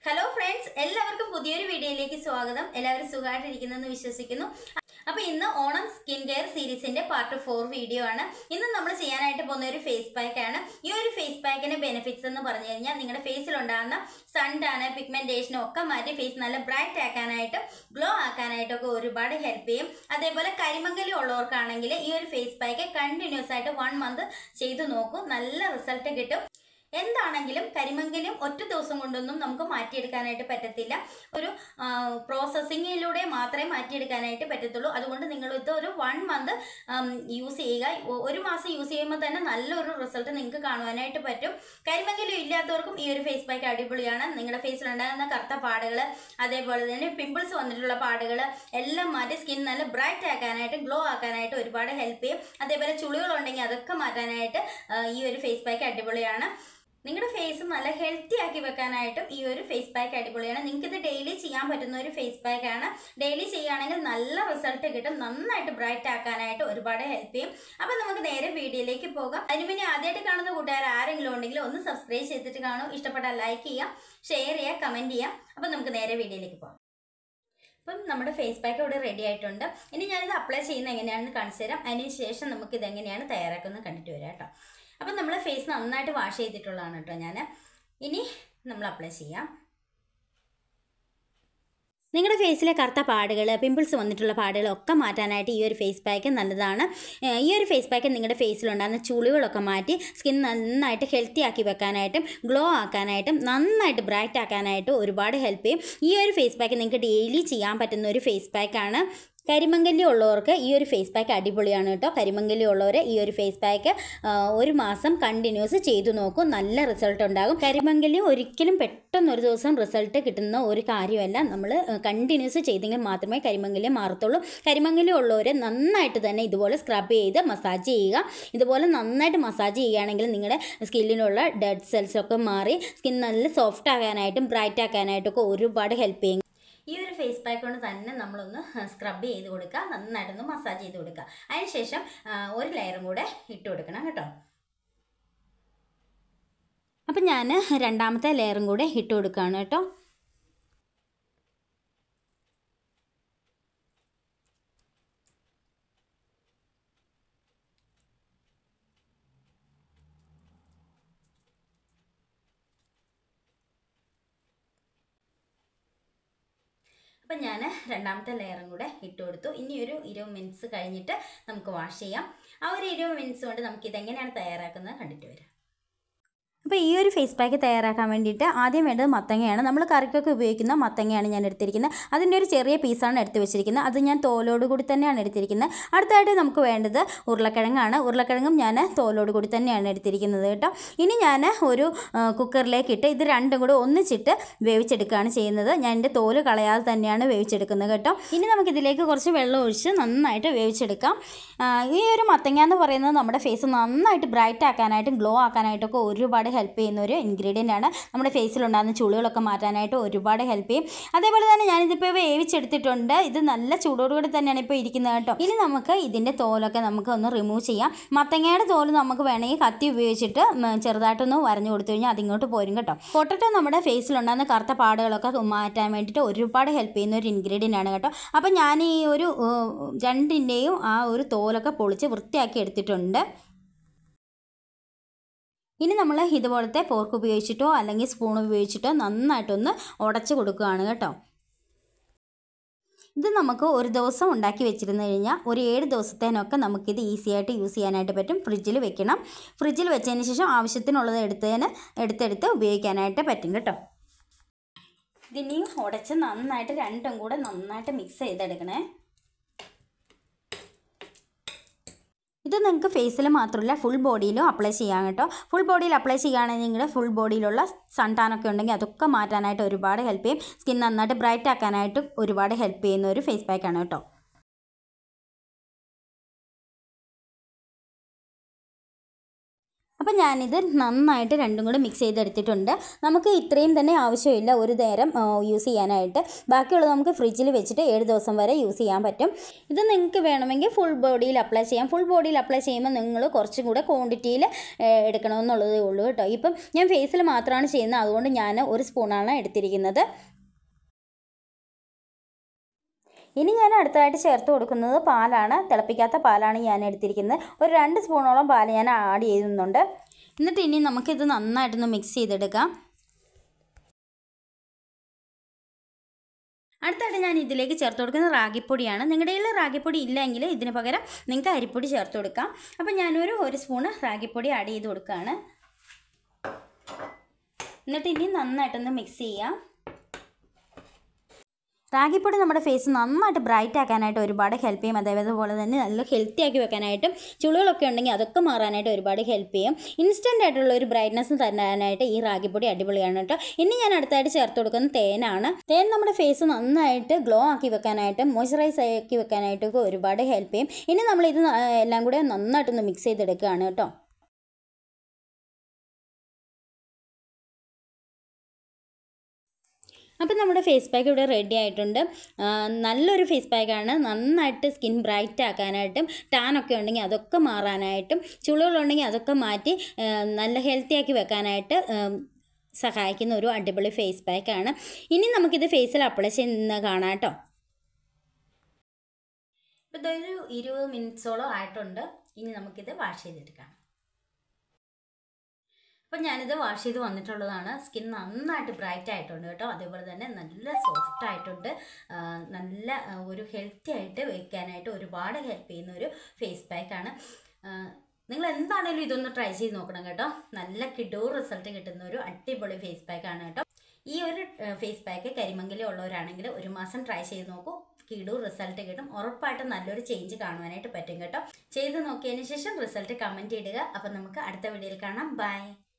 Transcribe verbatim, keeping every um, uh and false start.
Hello friends, എല്ലാവർക്കും പുതിയൊരു വീഡിയോയിലേക്ക് സ്വാഗതം. എല്ലാവരും സുഖമായിട്ടിരിക്കുന്നെന്ന് വിശ്വസിക്കുന്നു. അപ്പോൾ ഇന്ന് ഓണം സ്കിൻ കെയർ സീരീസിന്റെ പാർട്ട് ഫോർ വീഡിയോ ആണ്. ഇന്ന് നമ്മൾ ചെയ്യാനായിട്ട് പോകുന്ന ഒരു ഫേസ് പാക്ക് ആണ്. ഈ ഒരു ഫേസ് പാക്കിന്റെ ബെനിഫിറ്റ്സ് എന്ന് പറഞ്ഞു കഴിഞ്ഞാൽ നിങ്ങളുടെ ഫേസിൽ ഉണ്ടാകുന്ന സൺ ടാന്, പിഗ്മെന്റേഷനും ഒക്കെ മാറ്റി ഫേസ് നല്ല ബ്രൈറ്റ് ആക്കാനായിട്ടും ഗ്ലോ ആക്കാനായിട്ടൊക്കെ ഒരുപാട് ഹെൽപ്പ് ചെയ്യും. അതേപോലെ കരിമങ്കലി ഉള്ളവർക്കാണെങ്കിൽ ഈ ഒരു ഫേസ് പാക്ക് കണ്ടിന്യൂസ് ആയിട്ട് വൺ മന്ത് ചെയ്തു നോക്കൂ, നല്ല റിസൾട്ട് കിട്ടും. എന്താണെങ്കിലും കരിമങ്കലും ഒറ്റ ദിവസം കൊണ്ടൊന്നും നമുക്ക് മാറ്റിയെടുക്കാനായിട്ട് പറ്റത്തില്ല. ഒരു പ്രോസസ്സിങ്ങിലൂടെ മാത്രമേ മാറ്റിയെടുക്കാനായിട്ട് പറ്റത്തുള്ളൂ. അതുകൊണ്ട് നിങ്ങൾ ഇത് ഒരു വൺ മന്ത് യൂസ് ചെയ്യുക. ഒരു മാസം യൂസ് ചെയ്യുമ്പോൾ തന്നെ നല്ലൊരു റിസൾട്ട് നിങ്ങൾക്ക് കാണുവാനായിട്ട് പറ്റും. കരിമങ്കലും ഇല്ലാത്തവർക്കും ഈ ഒരു ഫേസ് പാക്ക് അടിപൊളിയാണ്. നിങ്ങളുടെ ഫേസിലുണ്ടാകുന്ന കറുത്ത പാടുകൾ, അതേപോലെ തന്നെ പിമ്പിൾസ് വന്നിട്ടുള്ള പാടുകൾ എല്ലാം മാറ്റി സ്കിൻ നല്ല ബ്രൈറ്റ് ആക്കാനായിട്ട് ഗ്ലോ ആക്കാനായിട്ട് ഒരുപാട് ഹെൽപ്പ് ചെയ്യും. അതേപോലെ ചുളികളുണ്ടെങ്കിൽ അതൊക്കെ മാറ്റാനായിട്ട് ഈ ഒരു ഫേസ് പാക്ക് അടിപൊളിയാണ്. നിങ്ങളുടെ ഫേസ് നല്ല ഹെൽത്തി ആക്കി വെക്കാനായിട്ടും ഈ ഒരു ഫേസ് പാക്ക് അടിപൊളിയാണ്. നിങ്ങൾക്ക് ഇത് ഡെയിലി ചെയ്യാൻ പറ്റുന്ന ഒരു ഫേസ് പാക്ക് ആണ്. ഡെയിലി ചെയ്യുകയാണെങ്കിൽ നല്ല റിസൾട്ട് കിട്ടും. നന്നായിട്ട് ബ്രൈറ്റ് ആക്കാനായിട്ട് ഒരുപാട് ഹെൽപ്പ് ചെയ്യും. അപ്പം നമുക്ക് നേരെ വീഡിയോയിലേക്ക് പോകാം. അതിന് പിന്നെ ആദ്യമായിട്ട് കാണുന്ന കൂട്ടുകാർ ആരെങ്കിലും ഉണ്ടെങ്കിൽ ഒന്ന് സബ്സ്ക്രൈബ് ചെയ്തിട്ട് കാണും. ഇഷ്ടപ്പെട്ടാൽ ലൈക്ക് ചെയ്യാം, ഷെയർ ചെയ്യാം, കമൻറ്റ് ചെയ്യാം. അപ്പം നമുക്ക് നേരെ വീഡിയോയിലേക്ക് പോകാം. അപ്പം നമ്മുടെ ഫേസ് പാക്ക് ഇവിടെ റെഡി ആയിട്ടുണ്ട്. ഇനി ഞാനിത് അപ്ലൈ ചെയ്യുന്നത് എങ്ങനെയാണെന്ന് കാണിച്ചു തരാം. അതിന് ശേഷം നമുക്ക് ഇതെങ്ങനെയാണ് തയ്യാറാക്കുന്നത് കണ്ടിട്ട് വരാം കേട്ടോ. അപ്പം നമ്മൾ ഫേസ് നന്നായിട്ട് വാഷ് ചെയ്തിട്ടുള്ളതാണ് കേട്ടോ ഞാൻ. ഇനി നമ്മൾ അപ്ലൈ ചെയ്യാം. നിങ്ങളുടെ ഫേസിലെ കറുത്ത പാടുകൾ, പിമ്പിൾസ് വന്നിട്ടുള്ള പാടുകളൊക്കെ മാറ്റാനായിട്ട് ഈ ഒരു ഫേസ് പാക്ക് നല്ലതാണ്. ഈ ഒരു ഫേസ് പാക്ക് നിങ്ങളുടെ ഫേസിലുണ്ടാകുന്ന ചുളികളൊക്കെ മാറ്റി സ്കിൻ നന്നായിട്ട് ഹെൽത്തി ആക്കി വെക്കാനായിട്ടും ഗ്ലോ ആക്കാനായിട്ടും നന്നായിട്ട് ബ്രൈറ്റ് ആക്കാനായിട്ടും ഒരുപാട് ഹെൽപ്പ് ചെയ്യും. ഈ ഒരു ഫേസ് പാക്ക് നിങ്ങൾക്ക് ഡെയിലി ചെയ്യാൻ പറ്റുന്ന ഒരു ഫേസ് പാക്കാണ്. കരിമങ്കലി ഉള്ളവർക്ക് ഈ ഒരു ഫേസ് പാക്ക് അടിപൊളിയാണ് കേട്ടോ. കരിമങ്കലി ഉള്ളവർ ഈ ഒരു ഫേസ് പാക്ക് ഒരു മാസം കണ്ടിന്യൂസ് ചെയ്തു നോക്കും, നല്ല റിസൾട്ട് ഉണ്ടാകും. കരിമങ്കലി ഒരിക്കലും പെട്ടെന്ന് ഒരു ദിവസം റിസൾട്ട് കിട്ടുന്ന ഒരു കാര്യമല്ല. നമ്മൾ കണ്ടിന്യൂസ് ചെയ്തെങ്കിൽ മാത്രമേ കരിമങ്കലി മാറത്തുള്ളൂ. കരിമങ്കലി ഉള്ളവർ നന്നായിട്ട് തന്നെ ഇതുപോലെ സ്ക്രബ് ചെയ്ത് മസാജ് ചെയ്യുക. ഇതുപോലെ നന്നായിട്ട് മസാജ് ചെയ്യുകയാണെങ്കിൽ നിങ്ങളുടെ സ്കിന്നിലുള്ള ഡെഡ് സെൽസൊക്കെ മാറി സ്കിൻ നല്ല സോഫ്റ്റ് ആകാനായിട്ടും ബ്രൈറ്റ് ആക്കാനായിട്ടൊക്കെ ഒരുപാട് ഹെൽപ്പ് ചെയ്യും. ഈ ഒരു ഫേസ് പാക്ക് കൊണ്ട് തന്നെ നമ്മളൊന്ന് സ്ക്രബ് ചെയ്ത് കൊടുക്കുക, നന്നായിട്ടൊന്ന് മസാജ് ചെയ്ത് കൊടുക്കുക. അതിനുശേഷം ഒരു ലെയറും കൂടെ ഇട്ട് കൊടുക്കണം കേട്ടോ. അപ്പം ഞാൻ രണ്ടാമത്തെ ലെയറും കൂടെ ഇട്ട് കൊടുക്കുകയാണ് കേട്ടോ. അപ്പം ഞാൻ രണ്ടാമത്തെ ലെയറും കൂടെ ഇട്ട് കൊടുത്തു. ഇനി ഒരു ഇരുപത് മിനിറ്റ്സ് കഴിഞ്ഞിട്ട് നമുക്ക് വാഷ് ചെയ്യാം. ആ ഒരു ഇരുപത് മിനിറ്റ്സ് കൊണ്ട് നമുക്കിതെങ്ങനെയാണ് തയ്യാറാക്കുന്നത് കണ്ടിട്ട് വരാം. അപ്പോൾ ഈ ഒരു ഫേസ് പാക്ക് തയ്യാറാക്കാൻ വേണ്ടിയിട്ട് ആദ്യം വേണ്ടത് മത്തങ്ങയാണ്. നമ്മൾ കറിക്കൊക്കെ ഉപയോഗിക്കുന്ന മത്തങ്ങയാണ് ഞാൻ എടുത്തിരിക്കുന്നത്. അതിൻ്റെ ഒരു ചെറിയ പീസാണ് എടുത്ത് വെച്ചിരിക്കുന്നത്. അത് ഞാൻ തോലോട് കൂടി തന്നെയാണ് എടുത്തിരിക്കുന്നത്. അടുത്തായിട്ട് നമുക്ക് വേണ്ടത് ഉരുളക്കിഴങ്ങാണ്. ഉരുളക്കിഴങ്ങും ഞാൻ തോലോട് കൂടി തന്നെയാണ് എടുത്തിരിക്കുന്നത് കേട്ടോ. ഇനി ഞാൻ ഒരു കുക്കറിലേക്ക് ഇട്ട് ഇത് രണ്ടും കൂടെ ഒന്നിച്ചിട്ട് വേവിച്ചെടുക്കുകയാണ് ചെയ്യുന്നത്. ഞാൻ എൻ്റെ തോല് കളയാതെ തന്നെയാണ് വേവിച്ചെടുക്കുന്നത് കേട്ടോ. ഇനി നമുക്കിതിലേക്ക് കുറച്ച് വെള്ളം ഒഴിച്ച് നന്നായിട്ട് വേവിച്ചെടുക്കാം. ഈ ഒരു മത്തങ്ങ എന്ന് പറയുന്നത് നമ്മുടെ ഫേസ് നന്നായിട്ട് ബ്രൈറ്റ് ആക്കാനായിട്ടും ഗ്ലോ ആക്കാനായിട്ടൊക്കെ ഒരുപാട് ഹെൽപ്പ് ചെയ്യുന്ന ഒരു ഇൻഗ്രീഡിയൻ്റ് ആണ്. നമ്മുടെ ഫേസിലുണ്ടാകുന്ന ചുളികളൊക്കെ മാറ്റാനായിട്ട് ഒരുപാട് ഹെൽപ്പ് ചെയ്യും. അതേപോലെ തന്നെ ഞാനിതിപ്പോൾ വേവിച്ചെടുത്തിട്ടുണ്ട്. ഇത് നല്ല ചൂടോടുകൂടി തന്നെയാണ് ഇപ്പോൾ ഇരിക്കുന്നത് കേട്ടോ. ഇനി നമുക്ക് ഇതിൻ്റെ തോലൊക്കെ നമുക്ക് ഒന്ന് റിമൂവ് ചെയ്യാം. മത്തങ്ങയുടെ തോല് നമുക്ക് വേണമെങ്കിൽ കത്തി ഉപയോഗിച്ചിട്ട് ചെറുതായിട്ടൊന്ന് വരഞ്ഞു കൊടുത്തു കഴിഞ്ഞാൽ അതിങ്ങോട്ട് പോരും കേട്ടോ. പൊട്ടറ്റോ നമ്മുടെ ഫേസിലുണ്ടാകുന്ന കറുത്ത പാടുകളൊക്കെ മാറ്റാൻ വേണ്ടിയിട്ട് ഒരുപാട് ഹെൽപ്പ് ചെയ്യുന്ന ഒരു ഇൻഗ്രീഡിയൻ്റ് ആണ് കേട്ടോ. അപ്പം ഞാൻ ഈ ഒരു രണ്ടിൻ്റെയും ആ ഒരു തോലൊക്കെ പൊളിച്ച് വൃത്തിയാക്കി എടുത്തിട്ടുണ്ട്. ഇനി നമ്മൾ ഇതുപോലത്തെ ഫോർക്ക് ഉപയോഗിച്ചിട്ടോ അല്ലെങ്കിൽ സ്പൂൺ ഉപയോഗിച്ചിട്ടോ നന്നായിട്ടൊന്ന് ഉടച്ച് കൊടുക്കുകയാണ് കേട്ടോ. ഇത് നമുക്ക് ഒരു ദിവസം ഉണ്ടാക്കി വെച്ചിരുന്നു കഴിഞ്ഞാൽ ഒരു ഏഴ് ദിവസത്തേനൊക്കെ നമുക്കിത് ഈസി ആയിട്ട് യൂസ് ചെയ്യാനായിട്ട് പറ്റും. ഫ്രിഡ്ജിൽ വെക്കണം. ഫ്രിഡ്ജിൽ വെച്ചതിന് ശേഷം ആവശ്യത്തിനുള്ളത് എടുത്തതിന് എടുത്തെടുത്ത് ഉപയോഗിക്കാനായിട്ട് പറ്റും കേട്ടോ. ഇതിനെയും ഉടച്ച് നന്നായിട്ട് രണ്ടും കൂടെ നന്നായിട്ട് മിക്സ് ചെയ്തെടുക്കണേ. ഇത് നിങ്ങൾക്ക് ഫേസിൽ മാത്രമല്ല ഫുൾ ബോഡിയിലും അപ്ലൈ ചെയ്യാം കേട്ടോ. ഫുൾ ബോഡിയിൽ അപ്ലൈ ചെയ്യുകയാണെങ്കിൽ നിങ്ങളുടെ ഫുൾ ബോഡിയിലുള്ള സൺ ടാനൊക്കെ ഉണ്ടെങ്കിൽ അതൊക്കെ മാറ്റാനായിട്ട് ഒരുപാട് ഹെൽപ്പ് ചെയ്യും. സ്കിൻ നന്നായിട്ട് ബ്രൈറ്റ് ആക്കാനായിട്ട് ഒരുപാട് ഹെൽപ്പ് ചെയ്യുന്ന ഒരു ഫേസ് പാക്കാണ് കേട്ടോ. അപ്പോൾ ഞാനിത് നന്നായിട്ട് രണ്ടും കൂടെ മിക്സ് ചെയ്തെടുത്തിട്ടുണ്ട്. നമുക്ക് ഇത്രയും തന്നെ ആവശ്യമില്ല ഒരു നേരം യൂസ് ചെയ്യാനായിട്ട്. ബാക്കിയുള്ളത് നമുക്ക് ഫ്രിഡ്ജിൽ വെച്ചിട്ട് ഏഴ് ദിവസം വരെ യൂസ് ചെയ്യാൻ പറ്റും. ഇത് നിങ്ങൾക്ക് വേണമെങ്കിൽ ഫുൾ ബോഡിയിൽ അപ്ലൈ ചെയ്യാം. ഫുൾ ബോഡിയിൽ അപ്ലൈ ചെയ്യുമ്പോൾ നിങ്ങൾ കുറച്ചും കൂടെ ക്വാണ്ടിറ്റിയിൽ എടുക്കണമെന്നുള്ളതേ ഉള്ളൂ കേട്ടോ. ഇപ്പം ഞാൻ ഫേസിൽ മാത്രമാണ് ചെയ്യുന്നത്, അതുകൊണ്ട് ഞാൻ ഒരു സ്പൂണാണ് എടുത്തിരിക്കുന്നത്. ഇനി ഞാൻ അടുത്തതായിട്ട് ചേർത്ത് കൊടുക്കുന്നത് പാലാണ്. തിളപ്പിക്കാത്ത പാലാണ് ഞാൻ എടുത്തിരിക്കുന്നത്. ഒരു രണ്ട് സ്പൂണോളം പാൽ ഞാൻ ആഡ് ചെയ്യുന്നുണ്ട്. എന്നിട്ട് ഇനി നമുക്കിത് നന്നായിട്ടൊന്ന് മിക്സ് ചെയ്തെടുക്കാം. അടുത്തായിട്ട് ഞാൻ ഇതിലേക്ക് ചേർത്ത് കൊടുക്കുന്നത് റാഗിപ്പൊടിയാണ്. നിങ്ങളുടെ കയ്യിൽ റാഗിപ്പൊടി ഇല്ലെങ്കിൽ ഇതിന് പകരം നിങ്ങൾക്ക് അരിപ്പൊടി ചേർത്ത് കൊടുക്കാം. അപ്പോൾ ഞാനൊരു ഒരു സ്പൂണ് റാഗിപ്പൊടി ആഡ് ചെയ്ത് കൊടുക്കുകയാണ്. എന്നിട്ട് ഇനി നന്നായിട്ടൊന്ന് മിക്സ് ചെയ്യാം. റാഗിപ്പൊടി നമ്മുടെ ഫേസ് നന്നായിട്ട് ബ്രൈറ്റ് ആക്കാനായിട്ട് ഒരുപാട് ഹെൽപ്പ് ചെയ്യും. അതേപോലെ തന്നെ നല്ല ഹെൽത്തി ആക്കി വെക്കാനായിട്ടും ചുളികളൊക്കെ ഉണ്ടെങ്കിൽ അതൊക്കെ മാറാനായിട്ട് ഒരുപാട് ഹെൽപ്പ് ചെയ്യും. ഇൻസ്റ്റൻ്റ് ആയിട്ടുള്ള ഒരു ബ്രൈറ്റ്നസ് തരാനായിട്ട് ഈ റാഗിപ്പൊടി അടിപൊളിയാണ് കേട്ടോ. ഇനി ഞാൻ അടുത്തായിട്ട് ചേർത്ത് കൊടുക്കുന്നത് തേനാണ്. തേൻ നമ്മുടെ ഫേസ് നന്നായിട്ട് ഗ്ലോ ആക്കി വെക്കാനായിട്ടും മോയ്സ്ചറൈസ് ആക്കി വെക്കാനായിട്ടൊക്കെ ഒരുപാട് ഹെൽപ്പ് ചെയ്യും. ഇനി നമ്മളിത് എല്ലാം കൂടെ നന്നായിട്ടൊന്ന് മിക്സ് ചെയ്തെടുക്കുകയാണ് കേട്ടോ. അപ്പം നമ്മുടെ ഫേസ് പാക്ക് ഇവിടെ റെഡി ആയിട്ടുണ്ട്. നല്ലൊരു ഫേസ് പാക്കാണ്. നന്നായിട്ട് സ്കിൻ ബ്രൈറ്റ് ആക്കാനായിട്ടും ടാനൊക്കെ ഉണ്ടെങ്കിൽ അതൊക്കെ മാറാനായിട്ടും ചുളികളുണ്ടെങ്കിൽ അതൊക്കെ മാറ്റി നല്ല ഹെൽത്തി ആക്കി വെക്കാനായിട്ട് സഹായിക്കുന്ന ഒരു അടിപൊളി ഫേസ് പാക്കാണ്. ഇനി നമുക്കിത് ഫേസിൽ അപ്ലൈ ചെയ്യുന്ന കാണാം കേട്ടോ. ഇപ്പോൾ ഇതൊരു ഇരുപത് മിനിറ്റ്സോളം ആയിട്ടുണ്ട്. ഇനി നമുക്കിത് വാഷ് ചെയ്തെടുക്കാം. അപ്പോൾ ഞാനിത് വാഷ് ചെയ്ത് വന്നിട്ടുള്ളതാണ്. സ്കിൻ നന്നായിട്ട് ബ്രൈറ്റ് ആയിട്ടുണ്ട് കേട്ടോ. അതേപോലെ തന്നെ നല്ല സോഫ്റ്റ് ആയിട്ടുണ്ട്. നല്ല ഒരു ഹെൽത്തി ആയിട്ട് വെക്കാനായിട്ട് ഒരുപാട് ഹെൽപ്പ് ചെയ്യുന്ന ഒരു ഫേസ് പാക്കാണ്. നിങ്ങൾ എന്താണേലും ഇതൊന്ന് ട്രൈ ചെയ്ത് നോക്കണം കേട്ടോ. നല്ല കിടൂർ റിസൾട്ട് കിട്ടുന്ന ഒരു അടിപൊളി ഫേസ് പാക്കാണ് കേട്ടോ. ഈ ഒരു ഫേസ് പാക്ക് കരിമംഗലം ഉള്ളവരാണെങ്കിൽ ഒരു മാസം ട്രൈ ചെയ്ത് നോക്കൂ. കിടൂർ റിസൾട്ട് കിട്ടും. ഉറപ്പായിട്ടും നല്ലൊരു ചേഞ്ച് കാണുവാനായിട്ട് പറ്റും കേട്ടോ. ചെയ്ത് നോക്കിയതിന് ശേഷം റിസൾട്ട് കമൻറ്റ് ഇടുക. അപ്പം നമുക്ക് അടുത്ത വീഡിയോയിൽ കാണാം. ബൈ.